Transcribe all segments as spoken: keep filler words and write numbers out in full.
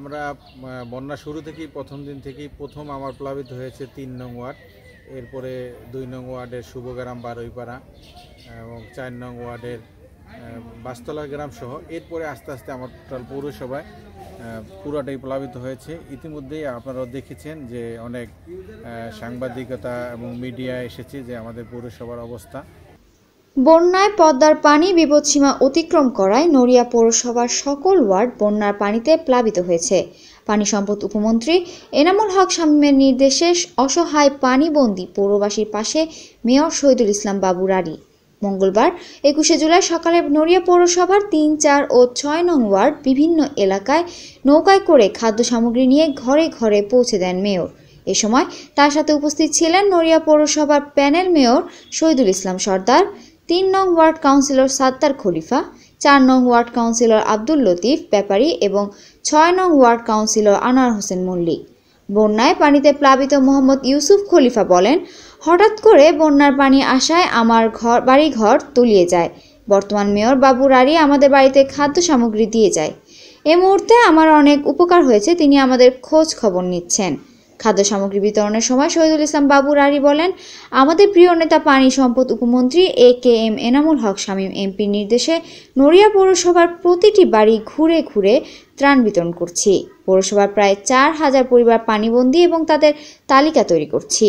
আমরা বন্যা শুরু থেকেই প্রথম দিন থেকেই প্রথম আমার প্লাবিত হয়েছে তিন নং ওয়ার্ড, এরপরে দুই নং ওয়ার্ডের শুভগ্রাম বারুইপাড়া এবং চার নং ওয়ার্ডের বাস্তলা গ্রাম সহ এরপরে আস্তে আস্তে আমার টোটাল পৌরসভায় পুরোটাই প্লাবিত হয়েছে। ইতিমধ্যেই আপনারা দেখেছেন যে অনেক সাংবাদিকতা এবং মিডিয়া এসেছে যে আমাদের পৌরসভার অবস্থা। বন্যায় পদ্মার পানি বিপদসীমা অতিক্রম করায় নড়িয়া পৌরসভার সকল ওয়ার্ড বন্যার পানিতে প্লাবিত হয়েছে। পানি সম্পদ উপমন্ত্রী এনামুল হক শামীমের নির্দেশে অসহায় পানিবন্দী পৌরবাসীর পাশে মেয়র শহীদুল ইসলাম বাবু রানী মঙ্গলবার একুশে জুলাই সকালে নড়িয়া পৌরসভার তিন, চার ও ছয় নং ওয়ার্ড বিভিন্ন এলাকায় নৌকায় করে খাদ্য সামগ্রী নিয়ে ঘরে ঘরে পৌঁছে দেন মেয়র। এ সময় তার সাথে উপস্থিত ছিলেন নড়িয়া পৌরসভার প্যানেল মেয়র শহীদুল ইসলাম সর্দার, তিন নং ওয়ার্ড কাউন্সিলর সাত্তার খলিফা, চার নং ওয়ার্ড কাউন্সিলর আব্দুল লতিফ ব্যাপারী এবং ছয় নং ওয়ার্ড কাউন্সিলর আনোয়ার হোসেন মল্লিক। বন্যায় পানিতে প্লাবিত মোহাম্মদ ইউসুফ খলিফা বলেন, হঠাৎ করে বন্যার পানি আসায় আমার ঘর বাড়িঘর তলিয়ে যায়। বর্তমান মেয়র বাবু রানী আমাদের বাড়িতে খাদ্য সামগ্রী দিয়ে যায়। এ মুহূর্তে আমার অনেক উপকার হয়েছে, তিনি আমাদের খোঁজ খবর নিচ্ছেন। খাদ্য সামগ্রী বিতরণের সময় শহীদুল ইসলাম বাবু রানী বলেন, আমাদের প্রিয় নেতা পানি সম্পদ উপমন্ত্রী A K M Enamul Haque Shamim এমপির নির্দেশে নড়িয়া পৌরসভার প্রতিটি বাড়ি ঘুরে ঘুরে ত্রাণ বিতরণ করছি। পৌরসভার প্রায় চার হাজার পরিবার পানিবন্দী এবং তাদের তালিকা তৈরি করছি।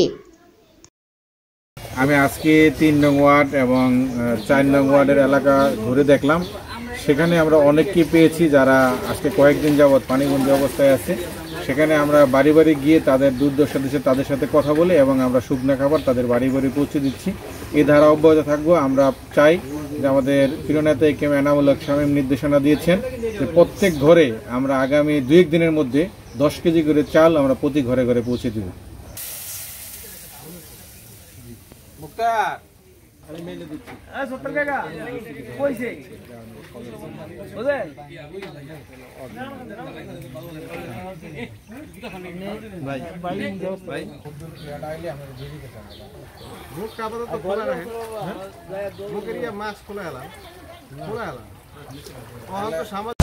আমি আজকে তিন নং ওয়ার্ড এবং চার নং ওয়ার্ডের এলাকা ঘুরে দেখলাম। সেখানে আমরা অনেককেই পেয়েছি যারা আজকে কয়েকদিন যাবৎ পানিবন্দী অবস্থায় আছে। সেখানে আমরা বাড়ি বাড়ি গিয়ে তাদের দুর্দশা দিচ্ছে তাদের সাথে কথা বলে এবং আমরা শুকনো খাবার তাদের বাড়ি বাড়ি পৌঁছে দিচ্ছি। এই ধারা অব্যাহত থাকবো। আমরা চাই যে আমাদের প্রিয় নেতা A K M Enamul Haque Shamim নির্দেশনা দিয়েছেন যে প্রত্যেক ঘরে আমরা আগামী দুই এক দিনের মধ্যে দশ কেজি করে চাল আমরা প্রতি ঘরে ঘরে পৌঁছে দেব। আমি মেলে দিচ্ছি। সত্তর টাকা কইছে বুঝে ভাই ভাই ভাই ডাইলে আমরা ভিড়ি কথা মুখ কাপড় তো খোলা রাখেন মুখের মাছ খোলা হলা খোলা হলা ও তো